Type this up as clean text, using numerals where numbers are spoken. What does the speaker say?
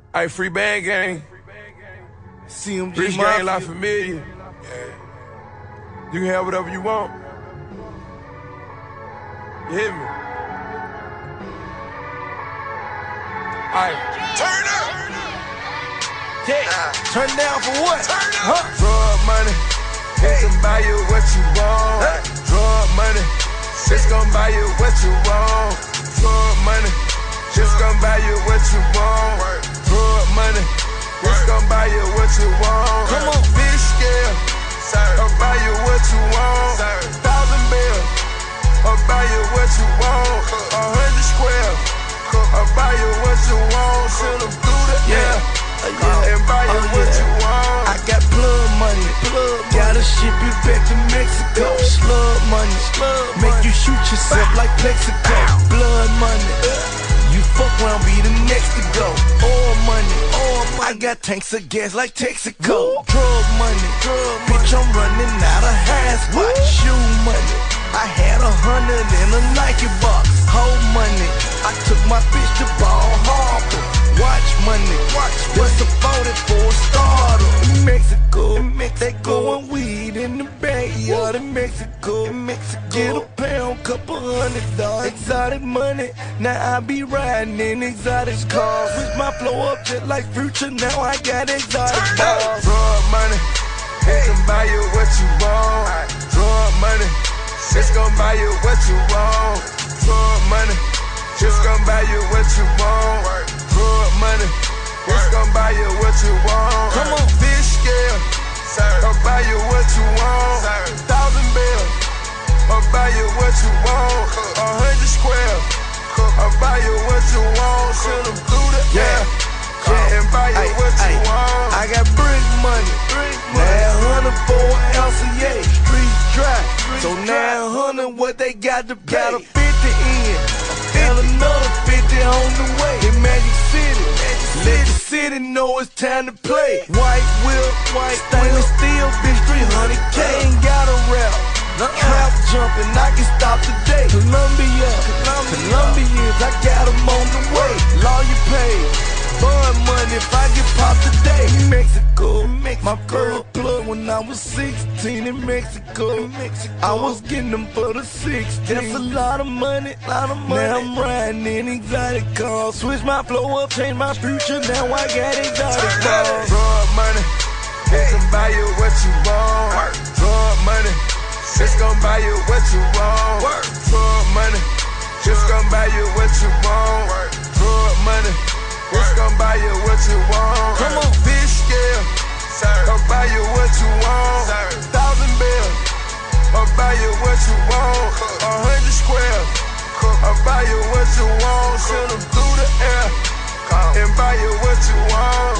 Hey, free band gang. CMG Rich gang La Familia. You can have whatever you want. You hear me? Alright. Turn up. Yeah. Turn down for what? Huh? Drug money. It's gonna buy you what you want. Drug money. It's gonna buy you what you want. Drug money. It's gonna buy you what you want. Drug money. It's gonna buy you what you want. Come on. Fish scale. I'll buy you what you want. 1,000 bills. I'll buy you what you want. 100 square. I'll buy you what you want. Send them through the air. And buy you what you want. I got plug money. Gotta ship it back to Mexico. Slug money. Make you shoot yourself like Plexico. Blood money. You fuck around, be the next to go. Oil money. I got tanks of gas like Texaco. Drug money. Bitch, I'm running out of hash. Watch shoe money. I had 100 in a Nike box. Whole money. I took my bitch to Ball Harbor. Watch money. That's a 44 starter. In Mexico. They goin' weed in the backyard in Mexico. Get a pound, couple $100. Exotic money. Now I be riding in exotic cars. Switch my flow up just like Future. Now I got exotic cars. Drug money. It can buy you what you want. Drug money. It's gonna buy you what you want. Drug money. It's gonna buy you what you want. Drug money. It's gonna buy you what you want. Come on. Fish scale. I'll buy you what you want. 1,000 bills. I'll buy you what you want. 100 square. I'll buy you what you want. Send them through the air. And buy you what you want. I got brick money. Now 100 for an ounce of yay. Street dry. So now 100 what they got to pay. Got a 50 in. And another 50 on the way. In Magic City. Let the city know it's time to play. White whip, stainless steel, bitch, 300K. Ain't got a rap. Trap jumping, I can stop today. Colombians, I got them on the way. Lawyer paid, bond money if I get popped today. Mexico, my girl plug when I was 16 in Mexico. I was getting them for the 16. That's a lot of money. Now I'm riding in exotic cars. Switch my flow up, change my future. Now I got exotic cars. Drug money, it can buy you what you want. Drug money, it's gonna buy you what you want. Drug money, it's gonna buy you what you want. Drug money, it's gonna buy you what you want. Come on. Fish scale, I'll buy you what you want. 1,000 bills, I'll buy you what you want. 100 square, I'll buy you what you want. Send them through the air and buy you what you want.